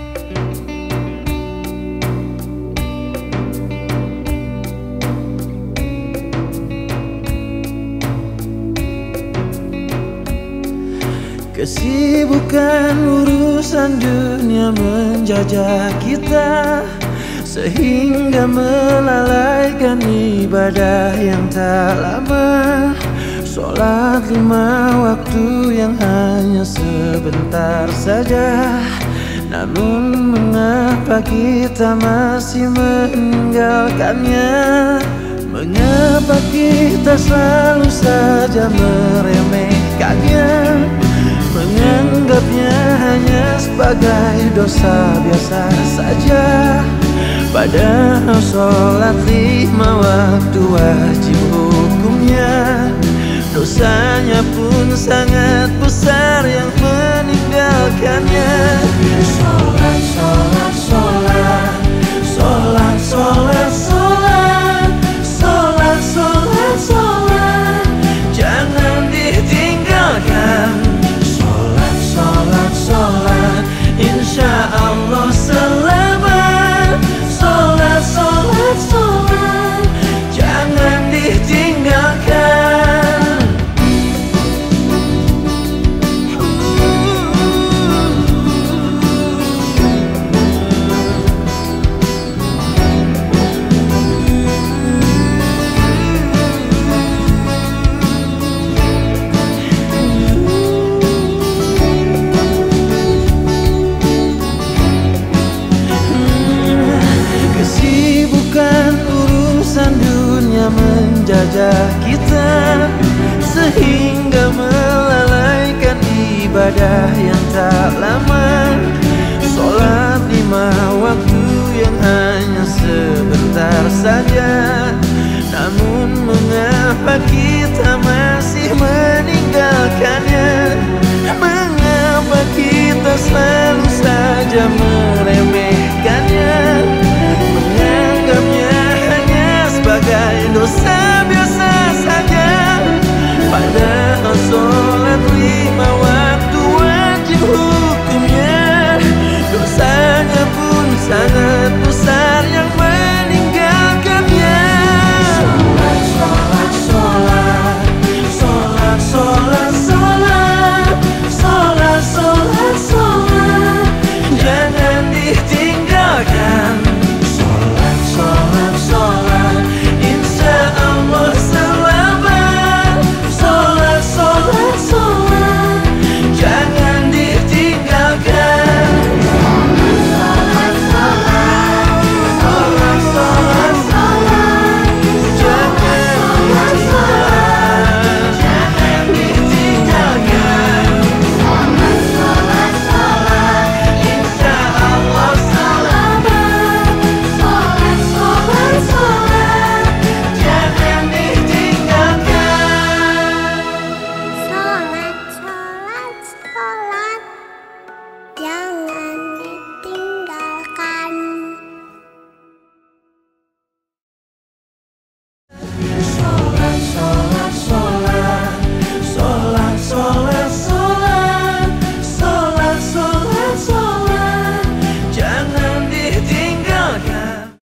Kesibukan urusan dunia menjajah kita, sehingga melalaikan ibadah yang tak lama. Sholat 5 waktu yang hanya sebentar saja, namun mengapa kita masih meninggalkannya? Mengapa kita selalu saja meremehkannya, menganggapnya hanya sebagai dosa biasa saja? Padahal sholat 5 waktu wajib hukumnya, dosanya pun sangat besar yang meninggalkannya.